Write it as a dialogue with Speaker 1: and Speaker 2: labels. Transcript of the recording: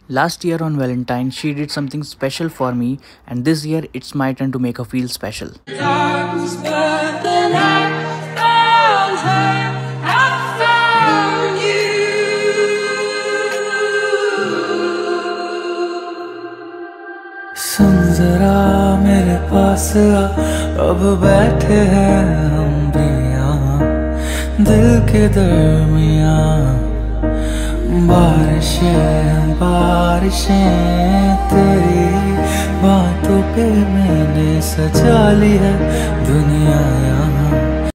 Speaker 1: Last year on Valentine, she did something special for me, and this year it's my turn to make her feel special.
Speaker 2: सुन जरा मेरे पास आ, अब बैठे हैं हम भी यहाँ दिल के दरमियाँ। बारिशें बारिशें तेरी बातों पे मैंने सजा ली है दुनिया।